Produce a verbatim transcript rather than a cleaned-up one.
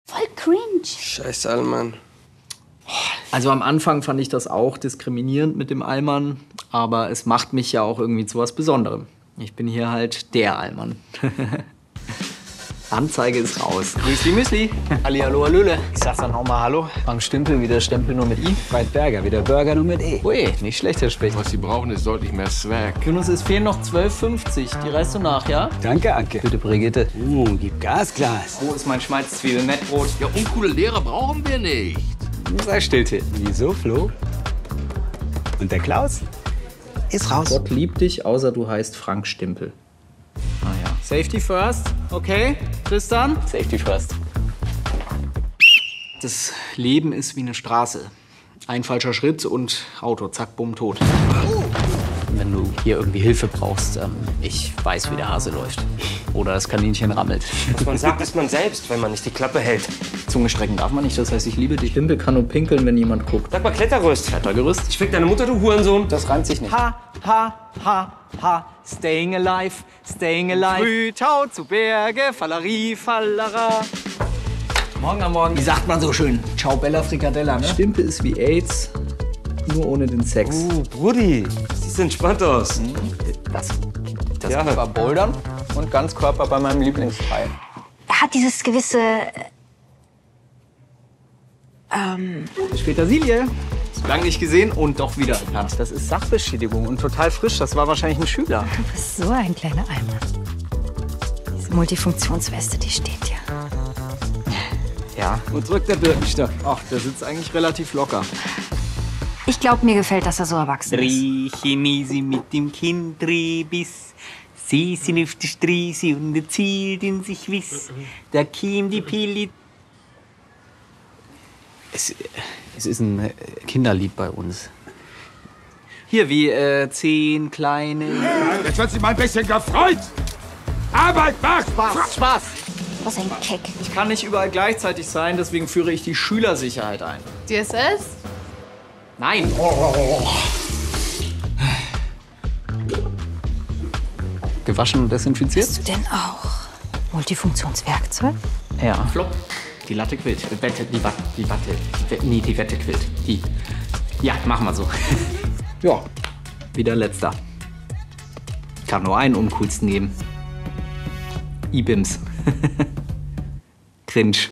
Voll cringe. Scheiß Allmann. Also am Anfang fand ich das auch diskriminierend mit dem Allmann, aber es macht mich ja auch irgendwie zu was Besonderem. Ich bin hier halt der Allmann. Anzeige ist raus. Müsli, Müsli. Hallihallo, hallöle. Ich sag's dann auch mal Hallo. Frank Stümpel, wie der Stempel nur mit I. Veit Berger, wie der Burger nur mit E. Ui, nicht schlecht, Herr Specht. Was Sie brauchen, ist deutlich mehr Swag. Jonas, es fehlen noch zwölf fünfzig. Die reißt du nach, ja? Danke, Anke. Bitte, Brigitte. Uh, gib Gas, Glas. Wo ist mein Schmalzzwiebel-Mettbrot? Ja, uncoole Lehrer brauchen wir nicht. Sei still, Till. Wieso, Flo? Und der Klaus? Ist raus. Gott liebt dich, außer du heißt Frank Stümpel. Ah ja. Safety first, okay? Tristan? Safety first. Das Leben ist wie eine Straße. Ein falscher Schritt und Auto, zack, bumm, tot. Wenn du hier irgendwie Hilfe brauchst, ähm, ich weiß, wie der Hase läuft. Oder das Kaninchen rammelt. Was man sagt, ist man selbst, wenn man nicht die Klappe hält. Zunge strecken darf man nicht, das heißt, ich liebe dich. Stümpel kann nur pinkeln, wenn jemand guckt. Sag mal Klettergerüst. Klettergerüst? Ich fick deine Mutter, du Hurensohn. Das reimt sich nicht. Ha, ha, ha, ha, staying alive, staying alive. Frühtau zu Berge, Fallerie, Fallara. Morgen am Morgen. Wie sagt man so schön? Ciao Bella Frikadella, ne? Stümpel ist wie AIDS, nur ohne den Sex. Uh, Brudi. Siehst entspannt aus. Das, das Ja. War Bouldern und Ganzkörper bei meinem Lieblingsfrei. Er hat dieses gewisse... Ähm... Petersilie. Lang nicht gesehen und doch wieder erkannt. Das ist Sachbeschädigung und total frisch. Das war wahrscheinlich ein Schüler. Du bist so ein kleiner Eimer. Diese Multifunktionsweste, die steht dir. Ja. Und zurück der Birkenstock. Ach, der sitzt eigentlich relativ locker. Ich glaube, mir gefällt, dass er so erwachsen ist. Riechen sie mit dem Kindrebiss. Sie sind auf der Straße und erzählt in sich Wiss. Da käm die Pili. Es, es ist ein Kinderlied bei uns. Hier, wie äh, zehn kleine... Jetzt wird sich mal ein bisschen gefreut. Arbeit macht Spaß. Spaß! Was ein Keck. Ich kann nicht überall gleichzeitig sein, deswegen führe ich die Schülersicherheit ein. D S S? Nein! Gewaschen und desinfiziert? Hast du denn auch Multifunktionswerkzeug? Ja. Flop. Die Latte quillt. Die Wette, die Watte, die Watte. Die Wette, nee, die Wette quillt. Die. Ja, machen wir so. Ja, wieder letzter. Kann nur einen uncoolsten geben. I-Bims. Cringe.